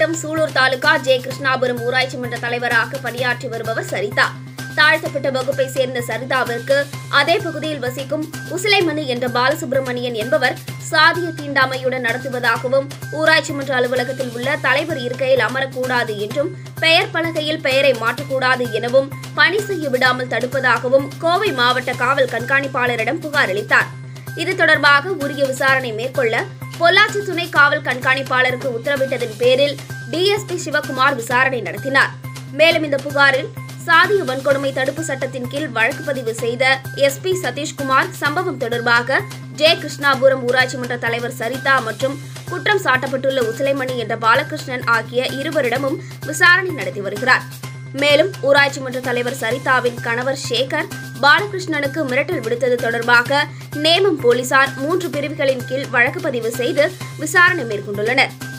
மாவட்டம் சூலூர் தாலுகா ஜே கிருஷ்ணாபுரம் ஊராட்சி மன்ற தலைவராக பணியாற்றி வருபவர் சரிதா. தாழ்த்தப்பட்ட வகுப்பை சேர்ந்த சரிதாவிற்கு அதே பகுதியில் வசிக்கும் உசிலைமணி என்ற பாலசுப்ரமணியன் என்பவர் சாதிய தீண்டாமையுடன் நடத்துவதாகவும், ஊராட்சி மன்ற அலுவலகத்தில் உள்ள தலைவர் இருக்கையில் அமரக்கூடாது என்றும், பெயர் பலகையில் பெயரை மாற்றக்கூடாது எனவும், பணி செய்ய விடாமல் தடுப்பதாகவும் கோவை மாவட்ட காவல் கண்காணிப்பாளரிடம் புகார் அளித்தார். இது தொடர்பாக உரிய விசாரணை மேற்கொள்ள பொள்ளாச்சி துணை காவல் கண்காணிப்பாளருக்கு உத்தரவிட்டதன் பேரில் டிஎஸ்பி சிவகுமார் விசாரணை நடத்தினார். மேலும் இந்த புகாரில் சாதிய வன்கொடுமை தடுப்பு சட்டத்தின் கீழ் வழக்கு பதிவு செய்த எஸ்பி சதீஷ்குமார் சம்பவம் தொடர்பாக ஜே கிருஷ்ணாபுரம் ஊராட்சி மன்ற தலைவர் சரிதா மற்றும் குற்றம் சாட்டப்பட்டுள்ள உசிலைமணி என்ற பாலகிருஷ்ணன் ஆகிய இருவரிடமும் விசாரணை நடத்தி வருகிறார். மேலும் ஊராட்சி மன்ற தலைவர் சரிதாவின் கணவர் சேகர் பாலகிருஷ்ணனுக்கு மிரட்டல் விடுத்தது தொடர்பாக நேமம் போலீசார் 3 பிரிவுகளின் கீழ் வழக்கு பதிவு செய்து விசாரணை மேற்கொண்டுள்ளனர்.